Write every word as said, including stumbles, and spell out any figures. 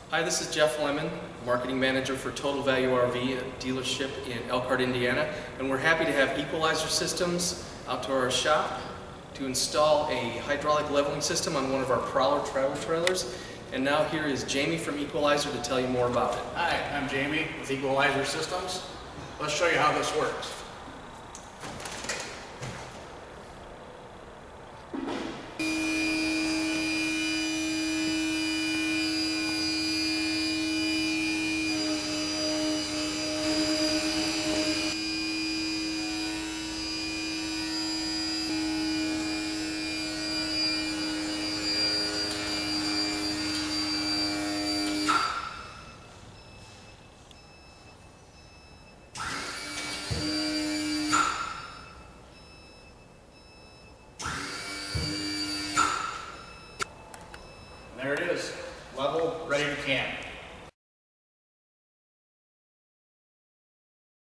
Hi, this is Jeff Lemon, Marketing Manager for Total Value R V, a dealership in Elkhart, Indiana, and we're happy to have Equalizer Systems out to our shop to install a hydraulic leveling system on one of our Prowler travel trailers. And now here is Jamie from Equalizer to tell you more about it. Hi, I'm Jamie with Equalizer Systems. Let's show you how this works. There it is, level, ready to can.